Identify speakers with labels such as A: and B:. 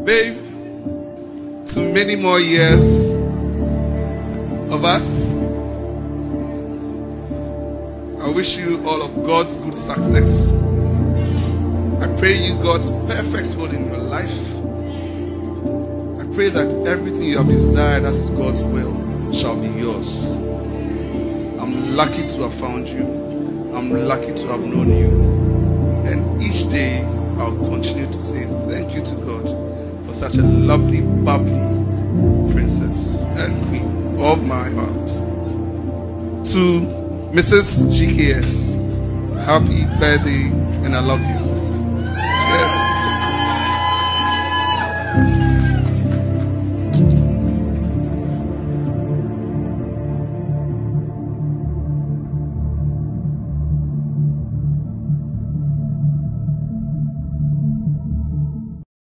A: Babe, to many more years of us. I wish you all of God's good success. I pray you God's perfect will in your life. I pray that everything you have desired as is God's will shall be yours. I'm lucky to have found you. I'm lucky to have known you. And each day I'll continue to say thank you to God for such a lovely, bubbly princess and queen of my heart. To Mrs. GKS, happy birthday and I love you.